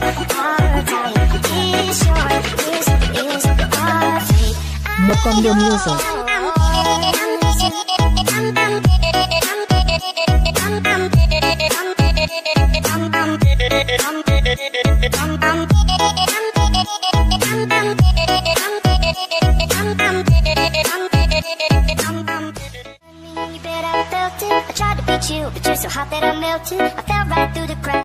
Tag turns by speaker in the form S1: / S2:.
S1: Mokondo Music.
S2: I tried to beat you, but you're so hot that I melted. I fell right through the cracks.